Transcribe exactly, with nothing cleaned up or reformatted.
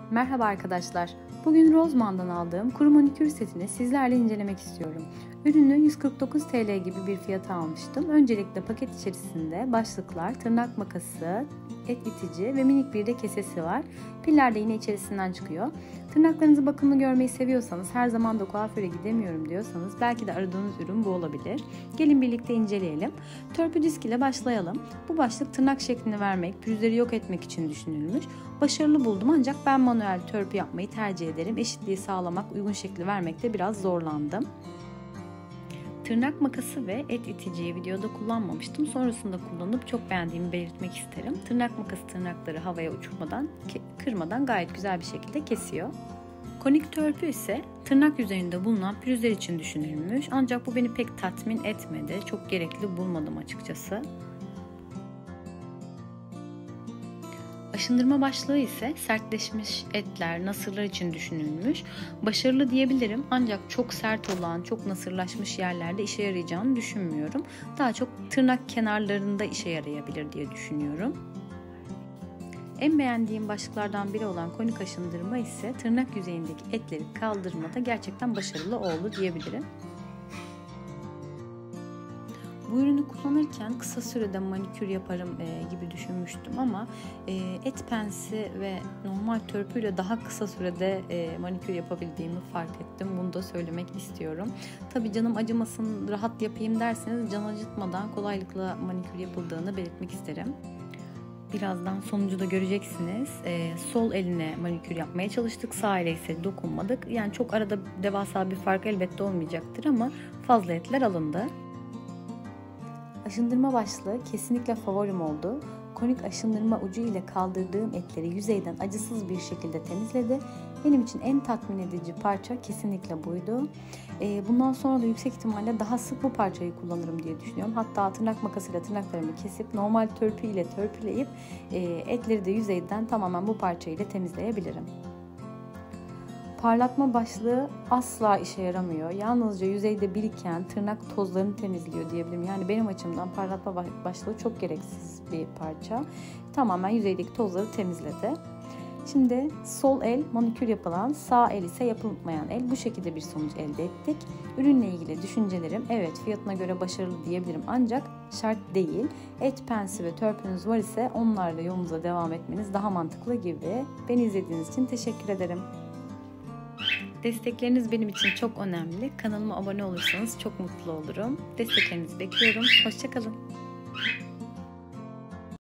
Merhaba arkadaşlar. Bugün Rossmann'dan aldığım kuru manikür setini sizlerle incelemek istiyorum. Ürünü yüz kırk dokuz TL gibi bir fiyata almıştım. Öncelikle paket içerisinde başlıklar, tırnak makası, et itici ve minik bir de kesesi var. Piller de yine içerisinden çıkıyor. Tırnaklarınızı bakımlı görmeyi seviyorsanız, her zaman da kuaföre gidemiyorum diyorsanız belki de aradığınız ürün bu olabilir. Gelin birlikte inceleyelim. Törpü disk ile başlayalım. Bu başlık tırnak şeklini vermek, pürüzleri yok etmek için düşünülmüş. Başarılı buldum ancak ben manuel törpü yapmayı tercih ederim. Eşitliği sağlamak, uygun şekli vermekte biraz zorlandım. Tırnak makası ve et iticiyi videoda kullanmamıştım. Sonrasında kullanıp çok beğendiğimi belirtmek isterim. Tırnak makası tırnakları havaya uçurmadan, kırmadan gayet güzel bir şekilde kesiyor. Konik törpü ise tırnak yüzeyinde bulunan pürüzler için düşünülmüş. Ancak bu beni pek tatmin etmedi. Çok gerekli bulmadım açıkçası. Aşındırma başlığı ise sertleşmiş etler, nasırlar için düşünülmüş. Başarılı diyebilirim ancak çok sert olan, çok nasırlaşmış yerlerde işe yarayacağını düşünmüyorum. Daha çok tırnak kenarlarında işe yarayabilir diye düşünüyorum. En beğendiğim başlıklardan biri olan konik aşındırma ise tırnak yüzeyindeki etleri kaldırmada gerçekten başarılı oldu diyebilirim. Bu ürünü kullanırken kısa sürede manikür yaparım e, gibi düşünmüştüm ama e, et pensi ve normal törpüyle daha kısa sürede e, manikür yapabildiğimi fark ettim. Bunu da söylemek istiyorum. Tabii canım acımasın, rahat yapayım derseniz can acıtmadan kolaylıkla manikür yapıldığını belirtmek isterim. Birazdan sonucu da göreceksiniz. E, sol eline manikür yapmaya çalıştık. Sağ ele ise dokunmadık. Yani çok arada devasa bir fark elbette olmayacaktır ama fazla etler alındı. Aşındırma başlığı kesinlikle favorim oldu. Konik aşındırma ucu ile kaldırdığım etleri yüzeyden acısız bir şekilde temizledi. Benim için en tatmin edici parça kesinlikle buydu. Bundan sonra da yüksek ihtimalle daha sık bu parçayı kullanırım diye düşünüyorum. Hatta tırnak makasıyla tırnaklarımı kesip normal törpü ile törpüleyip etleri de yüzeyden tamamen bu parça ile temizleyebilirim. Parlatma başlığı asla işe yaramıyor. Yalnızca yüzeyde biriken tırnak tozlarını temizliyor diyebilirim. Yani benim açımdan parlatma başlığı çok gereksiz bir parça. Tamamen yüzeydeki tozları temizledi. Şimdi sol el manikür yapılan, sağ el ise yapılmayan el. Bu şekilde bir sonuç elde ettik. Ürünle ilgili düşüncelerim, evet fiyatına göre başarılı diyebilirim ancak şart değil. Et pensi ve törpünüz var ise onlarla yolunuza devam etmeniz daha mantıklı gibi. Beni izlediğiniz için teşekkür ederim. Destekleriniz benim için çok önemli. Kanalıma abone olursanız çok mutlu olurum. Desteklerinizi bekliyorum. Hoşça kalın.